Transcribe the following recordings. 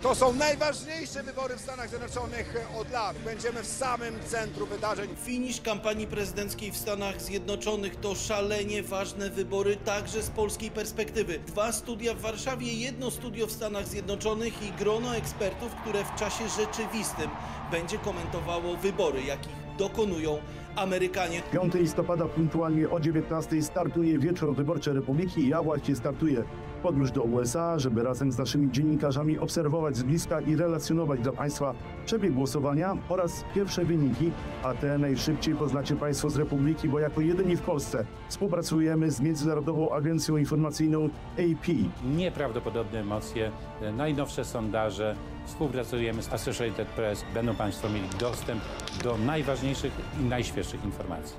To są najważniejsze wybory w Stanach Zjednoczonych od lat. Będziemy w samym centrum wydarzeń. Finisz kampanii prezydenckiej w Stanach Zjednoczonych to szalenie ważne wybory, także z polskiej perspektywy. 2 studia w Warszawie, 1 studio w Stanach Zjednoczonych i grono ekspertów, które w czasie rzeczywistym będzie komentowało wybory, jakich dokonują Amerykanie. 5 listopada punktualnie o 19 startuje wieczór wyborczy Republiki i ja właśnie startuję w podróż do USA, żeby razem z naszymi dziennikarzami obserwować z bliska i relacjonować dla Państwa przebieg głosowania oraz pierwsze wyniki, a te najszybciej poznacie Państwo z Republiki, bo jako jedyni w Polsce współpracujemy z Międzynarodową Agencją Informacyjną AP. Nieprawdopodobne emocje, najnowsze sondaże, współpracujemy z Associated Press, będą Państwo mieli dostęp do najważniejszych i najświeższych informacji.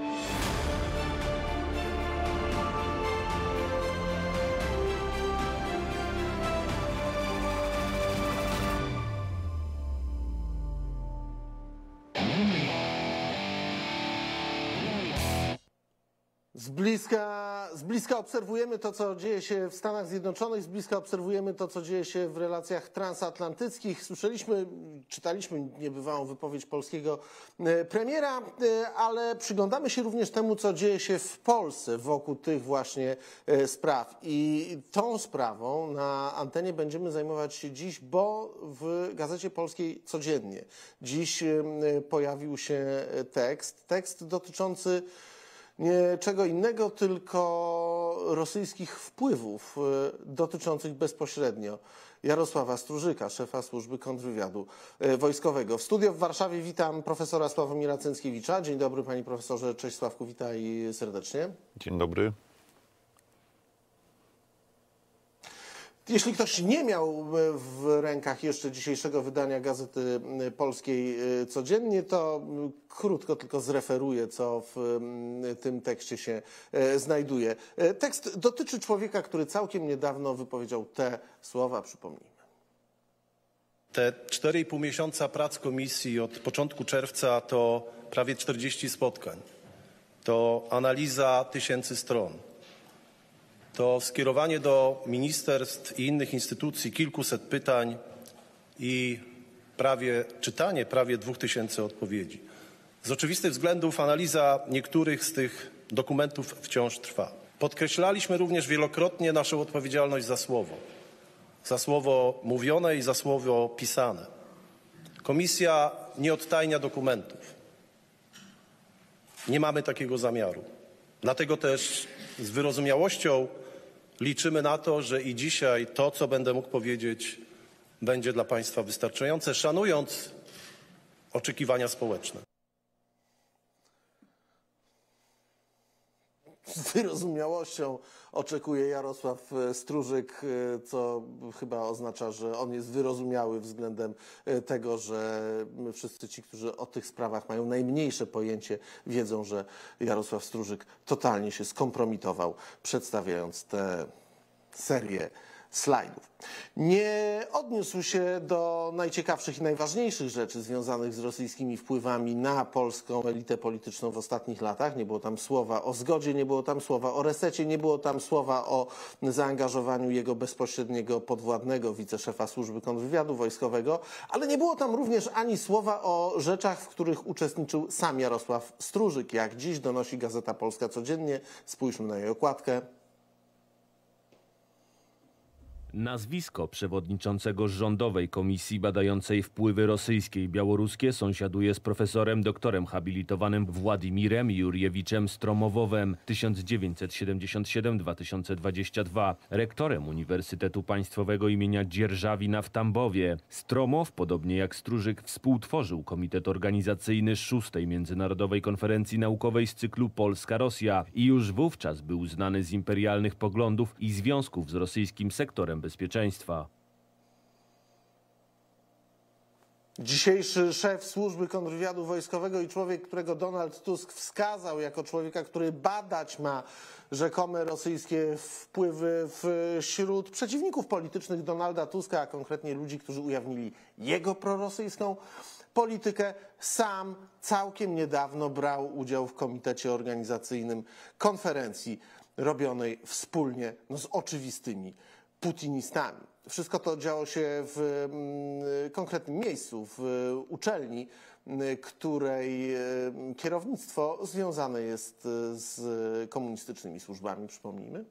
Z bliska obserwujemy to, co dzieje się w Stanach Zjednoczonych, z bliska obserwujemy to, co dzieje się w relacjach transatlantyckich. Słyszeliśmy, czytaliśmy niebywałą wypowiedź polskiego premiera, ale przyglądamy się również temu, co dzieje się w Polsce wokół tych właśnie spraw. I tą sprawą na antenie będziemy zajmować się dziś, bo w Gazecie Polskiej codziennie dziś pojawił się tekst dotyczący nie czego innego, tylko rosyjskich wpływów dotyczących bezpośrednio Jarosława Strużyka, szefa służby kontrwywiadu wojskowego. W studio w Warszawie witam profesora Sławomira Cęckiewicza. Dzień dobry, panie profesorze. Cześć Sławku, witaj serdecznie. Dzień dobry. Jeśli ktoś nie miał w rękach jeszcze dzisiejszego wydania Gazety Polskiej codziennie, to krótko tylko zreferuję, co w tym tekście się znajduje. Tekst dotyczy człowieka, który całkiem niedawno wypowiedział te słowa, przypomnijmy. Te 4,5 miesiąca prac komisji od początku czerwca to prawie 40 spotkań. To analiza tysięcy stron. To skierowanie do ministerstw i innych instytucji kilkuset pytań i czytanie prawie 2000 odpowiedzi. Z oczywistych względów analiza niektórych z tych dokumentów wciąż trwa. Podkreślaliśmy również wielokrotnie naszą odpowiedzialność za słowo mówione i za słowo pisane. Komisja nie odtajnia dokumentów. Nie mamy takiego zamiaru. Dlatego też z wyrozumiałością liczymy na to, że i dzisiaj to, co będę mógł powiedzieć, będzie dla Państwa wystarczające, szanując oczekiwania społeczne. Z wyrozumiałością oczekuje Jarosław Strużyk, co chyba oznacza, że on jest wyrozumiały względem tego, że wszyscy ci, którzy o tych sprawach mają najmniejsze pojęcie, wiedzą, że Jarosław Strużyk totalnie się skompromitował, przedstawiając tę serię slajdów. Nie odniósł się do najciekawszych i najważniejszych rzeczy związanych z rosyjskimi wpływami na polską elitę polityczną w ostatnich latach. Nie było tam słowa o zgodzie, nie było tam słowa o resecie, nie było tam słowa o zaangażowaniu jego bezpośredniego podwładnego, wiceszefa służby kontrwywiadu wojskowego, ale nie było tam również ani słowa o rzeczach, w których uczestniczył sam Jarosław Strużyk. Jak dziś donosi Gazeta Polska codziennie, spójrzmy na jej okładkę. Nazwisko przewodniczącego rządowej komisji badającej wpływy rosyjskie i białoruskie sąsiaduje z profesorem doktorem habilitowanym Władimirem Jurjewiczem Stromowowem 1977-2022, rektorem Uniwersytetu Państwowego imienia Dzierżawina w Tambowie. Stromow, podobnie jak Strużyk, współtworzył komitet organizacyjny 6. Międzynarodowej Konferencji Naukowej z cyklu Polska-Rosja i już wówczas był znany z imperialnych poglądów i związków z rosyjskim sektorem bezpieczeństwa. Dzisiejszy szef służby kontrwywiadu wojskowego i człowiek, którego Donald Tusk wskazał jako człowieka, który badać ma rzekome rosyjskie wpływy wśród przeciwników politycznych Donalda Tuska, a konkretnie ludzi, którzy ujawnili jego prorosyjską politykę, sam całkiem niedawno brał udział w komitecie organizacyjnym konferencji robionej wspólnie z oczywistymi putinistami. Wszystko to działo się w konkretnym miejscu, w uczelni, której kierownictwo związane jest z komunistycznymi służbami, przypomnijmy.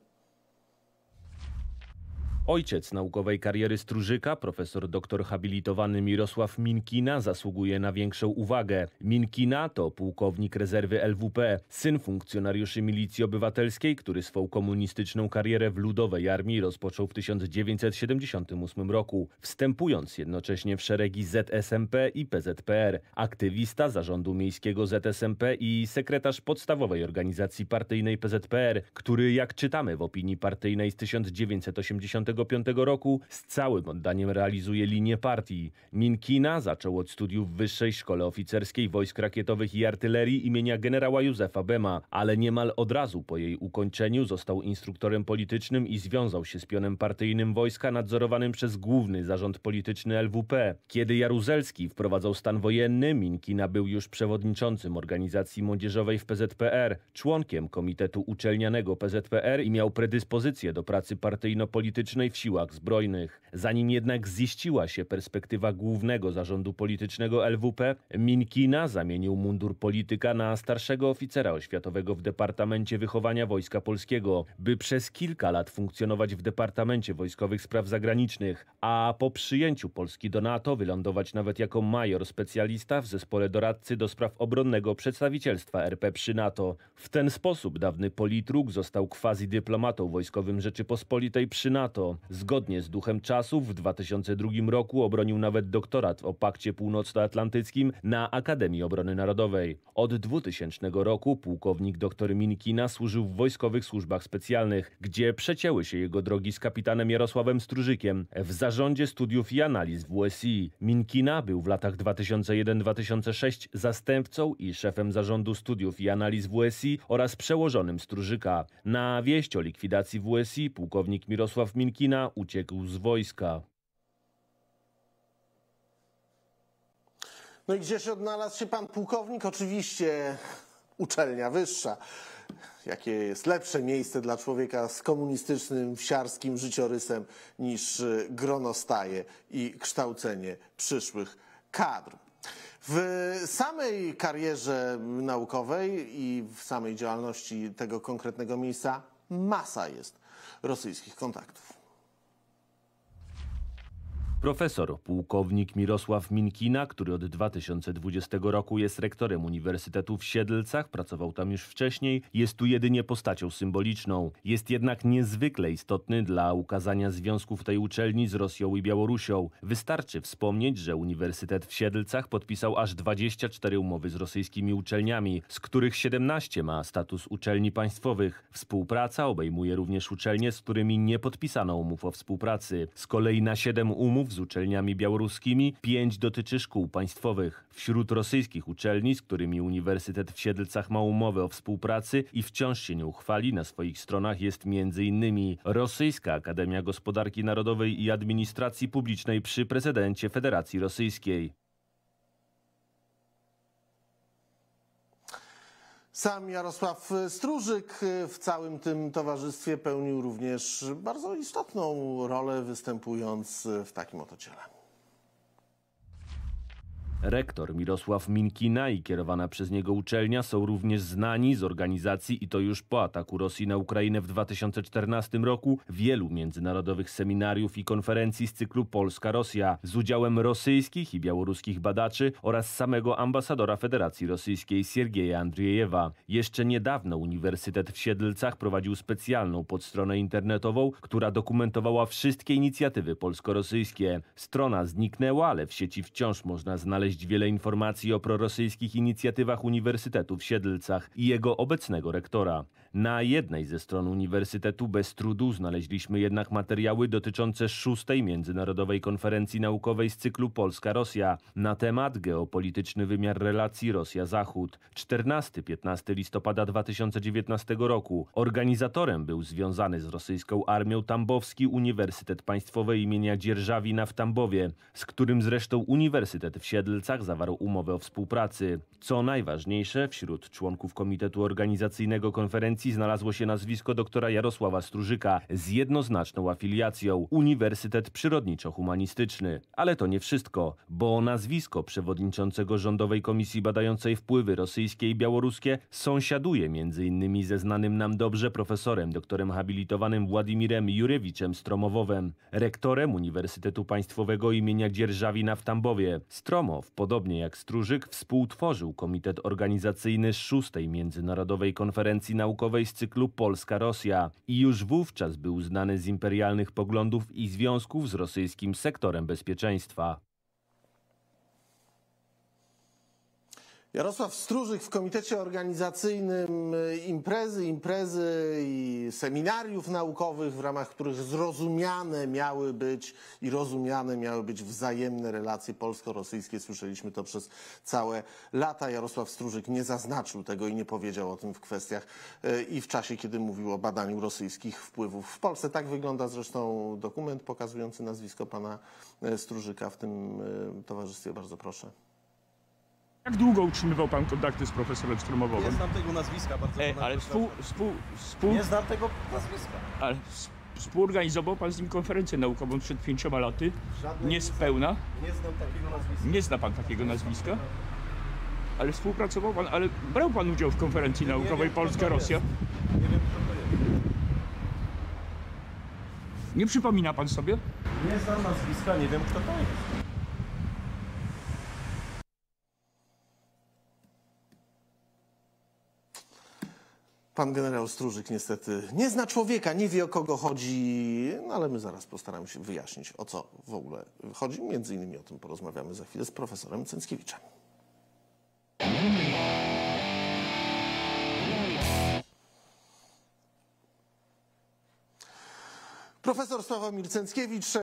Ojciec naukowej kariery Strużyka, profesor doktor habilitowany Mirosław Minkina, zasługuje na większą uwagę. Minkina to pułkownik rezerwy LWP, syn funkcjonariuszy Milicji Obywatelskiej, który swą komunistyczną karierę w Ludowej Armii rozpoczął w 1978 roku, wstępując jednocześnie w szeregi ZSMP i PZPR. Aktywista zarządu miejskiego ZSMP i sekretarz podstawowej organizacji partyjnej PZPR, który, jak czytamy w opinii partyjnej z 1985 roku, z całym oddaniem realizuje linię partii. Minkina zaczął od studiów w Wyższej Szkole Oficerskiej Wojsk Rakietowych i Artylerii imienia generała Józefa Bema, ale niemal od razu po jej ukończeniu został instruktorem politycznym i związał się z pionem partyjnym wojska nadzorowanym przez Główny Zarząd Polityczny LWP. Kiedy Jaruzelski wprowadzał stan wojenny, Minkina był już przewodniczącym organizacji młodzieżowej w PZPR, członkiem Komitetu Uczelnianego PZPR i miał predyspozycję do pracy partyjno-politycznej w siłach zbrojnych. Zanim jednak ziściła się perspektywa Głównego Zarządu Politycznego LWP, Minkina zamienił mundur polityka na starszego oficera oświatowego w Departamencie Wychowania Wojska Polskiego, by przez kilka lat funkcjonować w Departamencie Wojskowych Spraw Zagranicznych, a po przyjęciu Polski do NATO wylądować nawet jako major specjalista w zespole doradcy do spraw obronnego przedstawicielstwa RP przy NATO. W ten sposób dawny politruk został quasi-dyplomatą wojskowym Rzeczypospolitej przy NATO. Zgodnie z duchem czasów w 2002 roku obronił nawet doktorat o Pakcie Północnoatlantyckim na Akademii Obrony Narodowej. Od 2000 roku pułkownik dr Minkina służył w Wojskowych Służbach Specjalnych, gdzie przecięły się jego drogi z kapitanem Jarosławem Strużykiem w Zarządzie Studiów i Analiz WSI. Minkina był w latach 2001-2006 zastępcą i szefem Zarządu Studiów i Analiz WSI oraz przełożonym Strużyka. Na wieść o likwidacji WSI pułkownik Mirosław Minkina uciekł z wojska. No i gdzie się odnalazł się pan pułkownik? Oczywiście uczelnia wyższa. Jakie jest lepsze miejsce dla człowieka z komunistycznym, wsiarskim życiorysem niż gronostaje i kształcenie przyszłych kadr. W samej karierze naukowej i w samej działalności tego konkretnego miejsca masa jest rosyjskich kontaktów. Profesor pułkownik Mirosław Minkina, który od 2020 roku jest rektorem Uniwersytetu w Siedlcach, pracował tam już wcześniej, jest tu jedynie postacią symboliczną. Jest jednak niezwykle istotny dla ukazania związków tej uczelni z Rosją i Białorusią. Wystarczy wspomnieć, że Uniwersytet w Siedlcach podpisał aż 24 umowy z rosyjskimi uczelniami, z których 17 ma status uczelni państwowych. Współpraca obejmuje również uczelnie, z którymi nie podpisano umów o współpracy. Z kolei na 7 umów z uczelniami białoruskimi 5 dotyczy szkół państwowych. Wśród rosyjskich uczelni, z którymi Uniwersytet w Siedlcach ma umowę o współpracy i wciąż się nie uchwali, na swoich stronach jest m.in. Rosyjska Akademia Gospodarki Narodowej i Administracji Publicznej przy prezydencie Federacji Rosyjskiej. Sam Jarosław Strużyk w całym tym towarzystwie pełnił również bardzo istotną rolę, występując w takim oto ciele. Rektor Mirosław Minkina i kierowana przez niego uczelnia są również znani z organizacji, i to już po ataku Rosji na Ukrainę w 2014 roku, wielu międzynarodowych seminariów i konferencji z cyklu Polska-Rosja z udziałem rosyjskich i białoruskich badaczy oraz samego ambasadora Federacji Rosyjskiej Siergieja Andriejewa. Jeszcze niedawno Uniwersytet w Siedlcach prowadził specjalną podstronę internetową, która dokumentowała wszystkie inicjatywy polsko-rosyjskie. Strona zniknęła, ale w sieci wciąż można znaleźć wiele informacji o prorosyjskich inicjatywach Uniwersytetu w Siedlcach i jego obecnego rektora. Na jednej ze stron Uniwersytetu bez trudu znaleźliśmy jednak materiały dotyczące 6. Międzynarodowej Konferencji Naukowej z cyklu Polska-Rosja na temat geopolityczny wymiar relacji Rosja-Zachód 14-15 listopada 2019 roku. Organizatorem był związany z rosyjską armią Tambowski Uniwersytet Państwowy imienia Dzierżawina w Tambowie, z którym zresztą Uniwersytet w Siedlcach zawarł umowę o współpracy. Co najważniejsze, wśród członków Komitetu Organizacyjnego Konferencji konferencji znalazło się nazwisko doktora Jarosława Strużyka z jednoznaczną afiliacją Uniwersytet Przyrodniczo-Humanistyczny. Ale to nie wszystko, bo nazwisko przewodniczącego Rządowej Komisji badającej wpływy rosyjskie i białoruskie sąsiaduje m.in. ze znanym nam dobrze profesorem, doktorem habilitowanym Władimirem Jurewiczem Stromowowem, rektorem Uniwersytetu Państwowego imienia Dzierżawina w Tambowie. Stromow, podobnie jak Strużyk, współtworzył komitet organizacyjny 6. Międzynarodowej Konferencji Naukowej z cyklu Polska-Rosja i już wówczas był znany z imperialnych poglądów i związków z rosyjskim sektorem bezpieczeństwa. Jarosław Strużyk w komitecie organizacyjnym imprezy i seminariów naukowych, w ramach których rozumiane miały być wzajemne relacje polsko-rosyjskie. Słyszeliśmy to przez całe lata. Jarosław Strużyk nie zaznaczył tego i nie powiedział o tym w kwestiach i w czasie, kiedy mówił o badaniu rosyjskich wpływów w Polsce. Tak wygląda zresztą dokument pokazujący nazwisko pana Strużyka w tym towarzystwie. Bardzo proszę. Jak długo utrzymywał pan kontakty z profesorem Stromowym? Nie znam tego nazwiska, bardzo Ale Nie znam tego nazwiska. ale współorganizował pan z nim konferencję naukową przed 5 laty. Niespełna. Nie znam takiego nazwiska. Nie zna pan takiego nazwiska. Ale współpracował pan, ale brał pan udział w konferencji naukowej Polska-Rosja. Nie wiem, kto to jest. Nie przypomina pan sobie? Nie znam nazwiska, nie wiem, kto to jest. Pan generał Strużyk niestety nie zna człowieka, nie wie, o kogo chodzi, no ale my zaraz postaramy się wyjaśnić, o co w ogóle chodzi. Między innymi o tym porozmawiamy za chwilę z profesorem Cęckiewiczem. Profesor Sławomir Cęckiewicz,